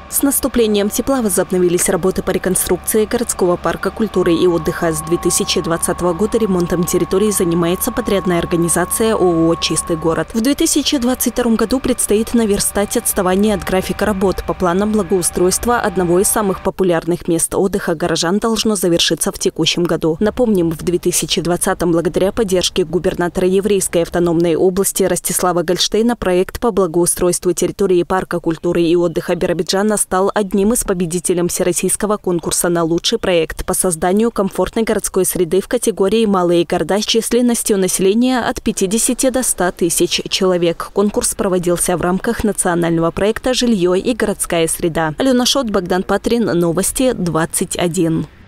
С наступлением тепла возобновились работы по реконструкции городского парка культуры и отдыха. С 2020 года ремонтом территории занимается подрядная организация ООО «Чистый город». В 2022 году предстоит наверстать отставание от графика работ. По планам благоустройства одного из самых популярных мест отдыха горожан должно завершиться в текущем году. Напомним, в 2020-м благодаря поддержке губернатора Еврейской автономной области Ростислава Гольштейна проект по благоустройству территории парка культуры и отдыха Биробиджана стал одним из победителей всероссийского конкурса на лучший проект по созданию комфортной городской среды в категории «Малые города» с численностью населения от 50 до 100 тысяч человек. Конкурс проводился в рамках национального проекта «Жилье и городская среда». Алена Шот, Богдан Патрин. Новости 21.